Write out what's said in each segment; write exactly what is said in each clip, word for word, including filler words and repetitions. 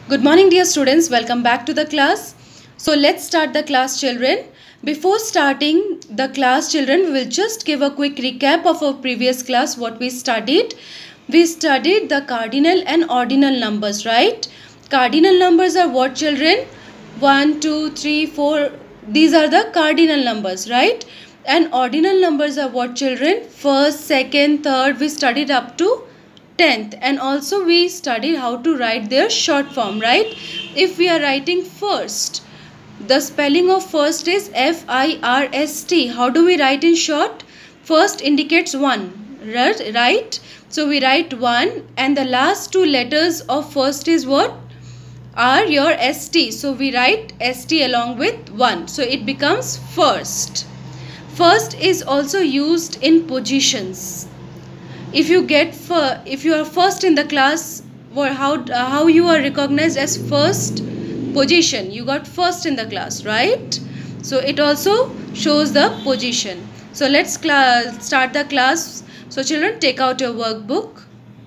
Good morning, dear students. Welcome back to the class. So let's start the class, children. Before starting the class, children, we will just give a quick recap of our previous class, what we studied. We studied the cardinal and ordinal numbers, right? Cardinal numbers are what, children? one, two, three, four. These are the cardinal numbers, right? And ordinal numbers are what, children? First, second, third. We studied up to tenth, and also we studied how to write their short form, right? If we are writing first, the spelling of first is F I R S T. How do we write in short? First indicates one, right? So we write one, and the last two letters of first is what? Are your S T. So we write S T along with one. So it becomes first. First is also used in positions. If you get for, if you are first in the class, or how uh, how you are recognized as first position, you got first in the class, right? So it also shows the position. So let's start the class. So children, take out your workbook.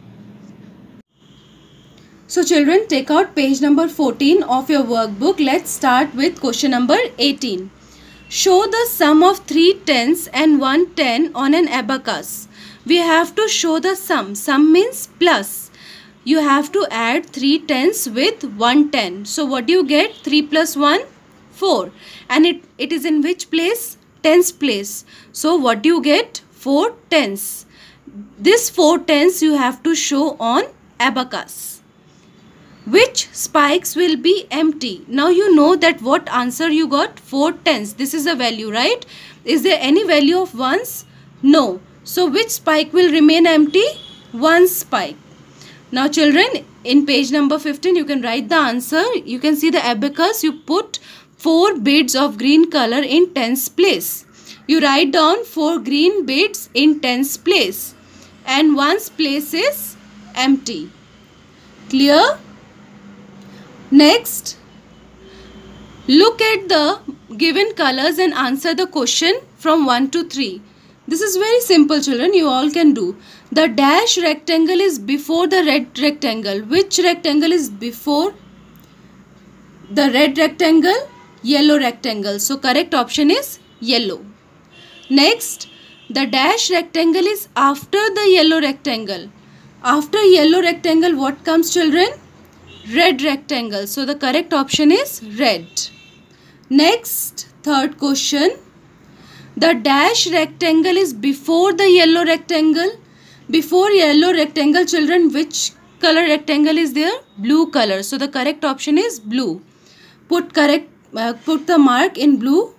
So children, take out page number fourteen of your workbook. Let's start with question number eighteen. Show the sum of three tens and one ten on an abacus. We have to show the sum. Sum means plus. You have to add three tens with one ten. So what do you get? three plus one? four. And it, it is in which place? Tens place. So what do you get? four tens. This four tens you have to show on abacus. Which spikes will be empty? Now you know that what answer you got? four tens. This is a value, right? Is there any value of ones? No. So which spike will remain empty? One spike. Now children, in page number fifteen you can write the answer. You can see the abacus. You put four beads of green color in tens place. You write down four green beads in tens place. And one's place is empty. Clear? Next, look at the given colors and answer the question from one to three. This is very simple, children. You all can do. The dash rectangle is before the red rectangle. Which rectangle is before the red rectangle? Yellow rectangle. So correct option is yellow. Next, the dash rectangle is after the yellow rectangle. After yellow rectangle, what comes, children? Red rectangle. So the correct option is red. Next, third question. The dash rectangle is before the yellow rectangle. Before yellow rectangle, children, which color rectangle is there? Blue color. So the correct option is blue. Put correct. Uh, put the mark in blue.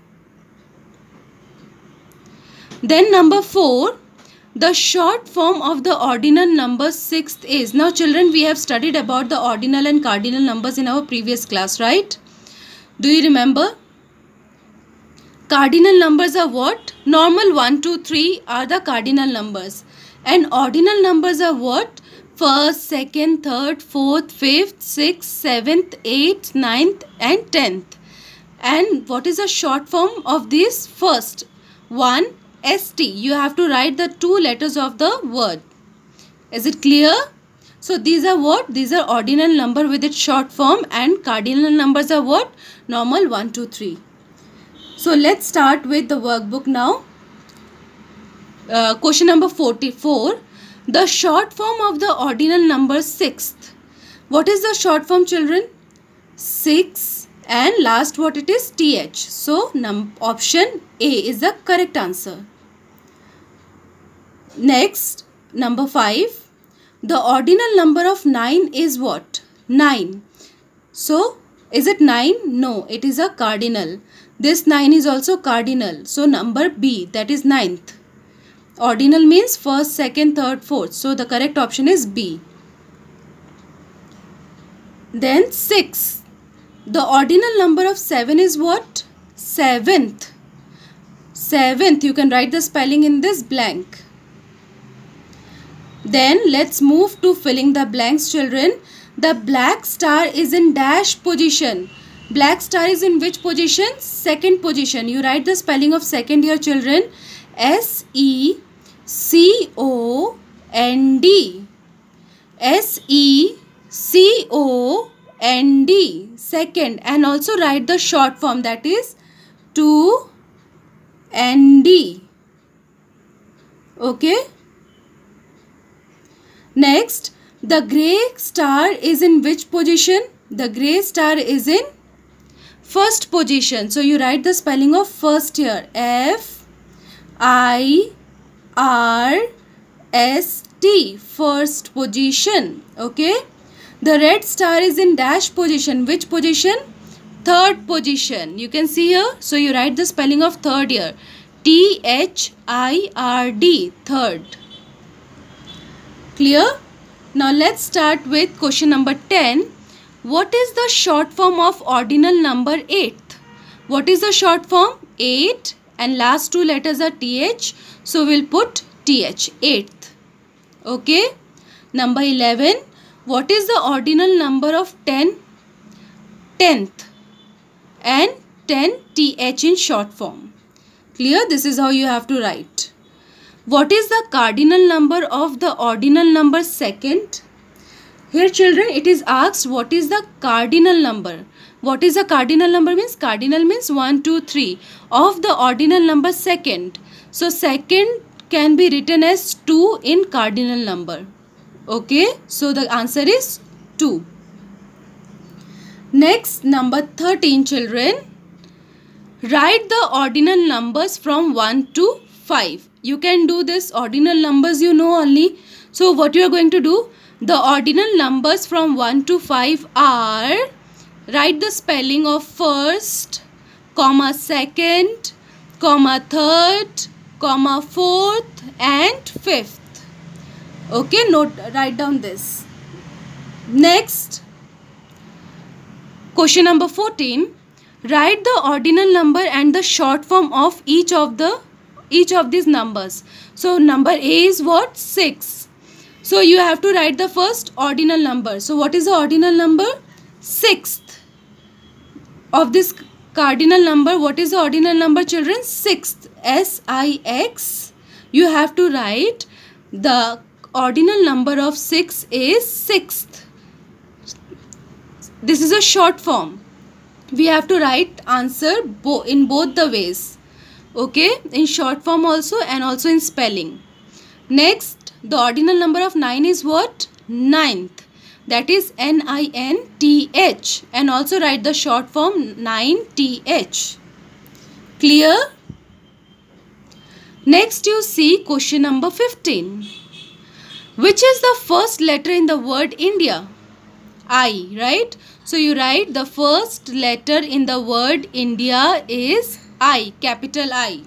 Then number four. The short form of the ordinal number sixth is. Now children, we have studied about the ordinal and cardinal numbers in our previous class, right? Do you remember? Cardinal numbers are what? Normal one, two, three are the cardinal numbers. And ordinal numbers are what? First, second, third, fourth, fifth, sixth, seventh, eighth, ninth and tenth. And what is the short form of this? First, one, S T. You have to write the two letters of the word. Is it clear? So these are what? These are ordinal number with its short form, and cardinal numbers are what? Normal one, two, three. So let's start with the workbook now. Uh, question number forty-four. The short form of the ordinal number sixth. What is the short form, children? six, and last what it is? T H. So num option A is the correct answer. Next, number five. The ordinal number of nine is what? nine. So is it nine? No, it is a cardinal. This nine is also cardinal. So number B, that is ninth. Ordinal means first, second, third, fourth. So the correct option is B. Then six. The ordinal number of seven is what? seventh. seventh. You can write the spelling in this blank. Then let's move to filling the blanks, children. The black star is in dash position. Black star is in which position? Second position. You write the spelling of second here, children. S E C O N D. S E C O N second, and also write the short form, that is two N D. Okay. Next, the grey star is in which position? The grey star is in first position. So you write the spelling of first here. F I R S T. First position. Okay. The red star is in dash position. Which position? Third position. You can see here. So you write the spelling of third here. T H I R D. Third. Clear? Now let's start with question number ten. What is the short form of ordinal number eighth? What is the short form? eight and last two letters are T H. So we'll put T H. eighth. Okay. Number eleven. What is the ordinal number of ten? tenth. And ten T H in short form. Clear? This is how you have to write. What is the cardinal number of the ordinal number second? Here children, it is asked what is the cardinal number. What is the cardinal number means? Cardinal means one, two, three of the ordinal number second. So second can be written as two in cardinal number. Okay, so the answer is two. Next, number thirteen children. Write the ordinal numbers from one to five. You can do this ordinal numbers you know only. So what you are going to do? The ordinal numbers from one to five are, write the spelling of first, comma second, comma third, comma fourth and fifth. Okay, note, write down this. Next, question number fourteen. Write the ordinal number and the short form of each of the each of these numbers. So number A is what? six. So you have to write the first ordinal number. So what is the ordinal number? sixth. Of this cardinal number, what is the ordinal number children? sixth. S I X. You have to write the ordinal number of six is sixth. This is a short form. We have to write answer bo in both the ways. Okay, in short form also and also in spelling. Next, the ordinal number of nine is what? ninth. That is N I N T H. And also write the short form nine T H. Clear? Next you see question number fifteen. Which is the first letter in the word India? I, right? So you write the first letter in the word India is I, capital I.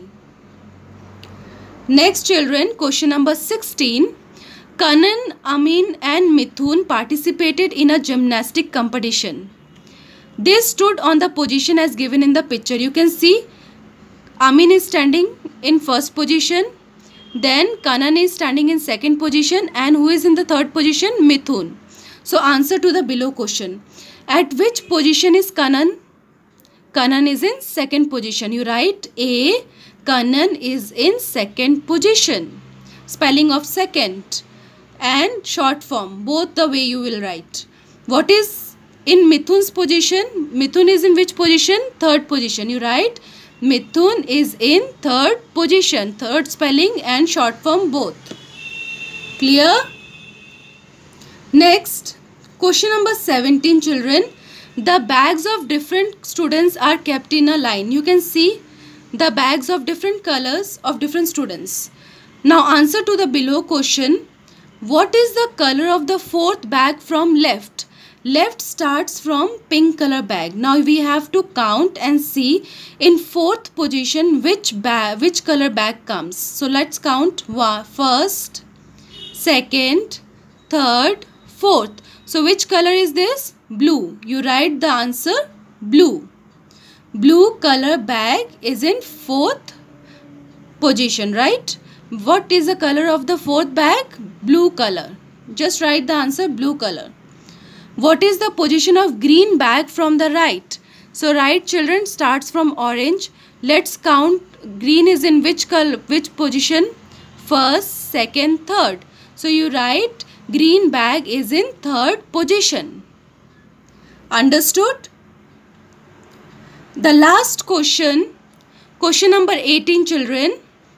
Next children, question number sixteen. Kanan, Amin and Mithun participated in a gymnastic competition. They stood on the position as given in the picture. You can see Amin is standing in first position. Then Kanan is standing in second position. And who is in the third position? Mithun. So answer to the below question. At which position is Kanan? Kanan is in second position. You write A. Kanan is in second position. Spelling of second and short form. Both the way you will write. What is in Mithun's position? Mithun is in which position? Third position. You write Mithun is in third position. Third spelling and short form both. Clear? Next. Question number seventeen children. The bags of different students are kept in a line. You can see the bags of different colors of different students. Now answer to the below question. What is the color of the fourth bag from left? Left starts from pink color bag. Now we have to count and see in fourth position which bag, which color bag comes. So let's count. First, second, third, fourth. So which color is this? Blue. You write the answer blue. Blue color bag is in fourth position, right? What is the color of the fourth bag? Blue color. Just write the answer blue color. What is the position of green bag from the right? So right children starts from orange. Let's count. Green is in which color, which position? First, second, third. So you write green bag is in third position. Understood? The last question, question number eighteen, children.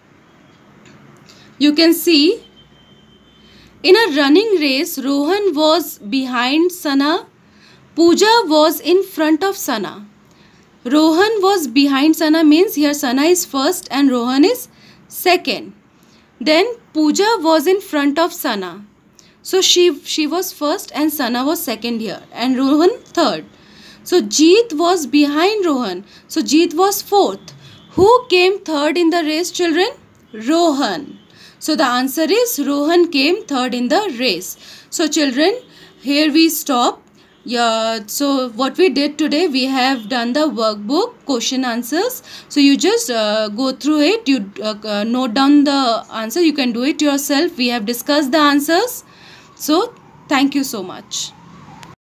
You can see, in a running race, Rohan was behind Sana. Pooja was in front of Sana. Rohan was behind Sana means here Sana is first and Rohan is second. Then Pooja was in front of Sana. So she, she was first and Sana was second here and Rohan third. So Jeet was behind Rohan. So Jeet was fourth. Who came third in the race, children? Rohan. So the answer is Rohan came third in the race. So children, here we stop. Yeah, so what we did today, we have done the workbook question answers. So you just uh, go through it, you uh, uh, note down the answer, you can do it yourself. We have discussed the answers. So thank you so much.